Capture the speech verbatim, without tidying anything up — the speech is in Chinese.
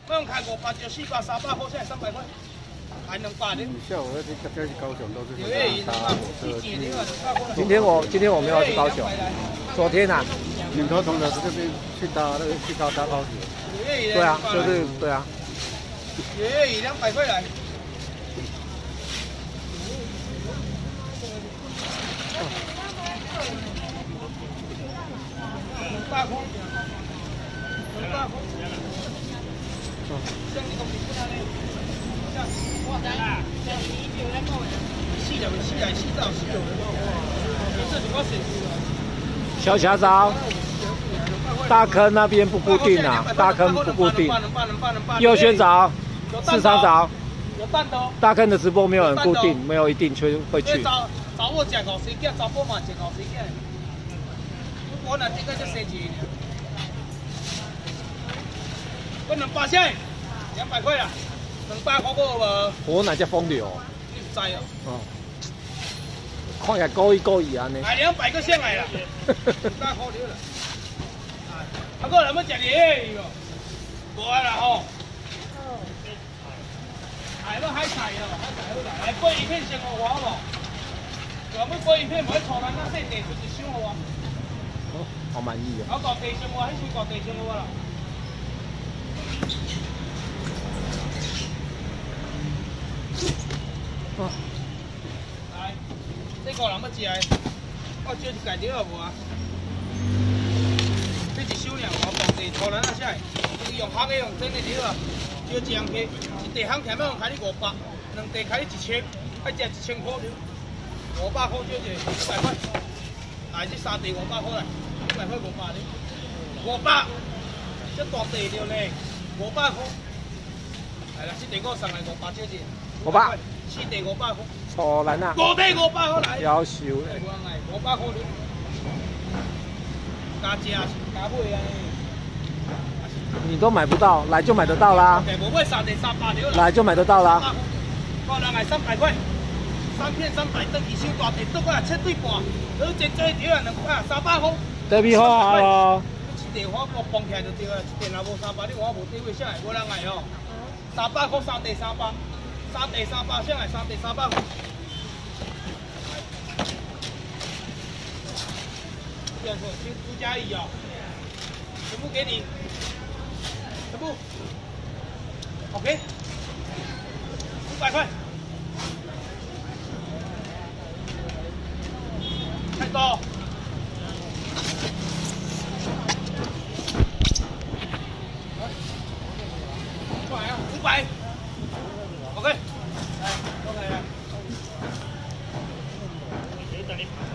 我用开五百就四百，三百块现在三百块，还两百呢。 你下午那这这高雄都是搭火车去。 今天我今天我没有去高雄，昨天啊， 领头从的这边去搭那个去高搭高铁。 对啊，就是对啊。 耶，以两百块来。两百块。两百块。像你东西不难嘞，像我知啦，像你就来讲的，四条四来四到四条，你这是我选的。 小霞招，大坑那边不固定啊，大坑不固定。右轩找，市场找。 有蛋的。 大坑的直播没有人固定，没有一定去会去。 找找我食五十件，找波嘛食五十件。我那这个就生钱。我两百块，两百块啦，两百块够无？ 我哪只风流？ 你唔知哦。 哦。看起来故意故意安尼。 哎，两百个上来啦，两百块了。啊，个人要食嘢哟，无啊啦吼。哎，要海菜哦，海菜好啦，来播一片先给我好无？要要播一片，唔好错咱那细地就是想我。 哦，好满意啊。我搞地上我，迄时搞地上我啦。 哦， 来，这个人要食的，我少一介条好无啊？这一手两我放地拖咱那下，用烘的用蒸的条啊，少一样去，一地烘起码用开你五百，两地开你一千，爱食一千块条，五百块少一个，一百块。来，这三地五百块来，一百块五百呢，五百，这大地条呢，五百块。来啦，这地我送来五百少一个。 五百。 四地五百块。 错人啊。 五地五百块来。 夭寿嘞。五百块你。加食加买啊！ 你都买不到，来就买得到啦。 我买三地三百条。 来就买得到啦。 个人系三百块，三片三百登二收大地，倒过来七对半，好一这条啊两块三百块。 对比好啊咯。 一地花我绑起来就对啊，一地若无三百，你我无地位啥个，无人来哦。三百块三地三百。三地三百，上来三地三百块。这样说，就朱家怡哦，全部给你，全部 ，OK， 五百块，太多，五百啊，五百。OK，来，OK 来。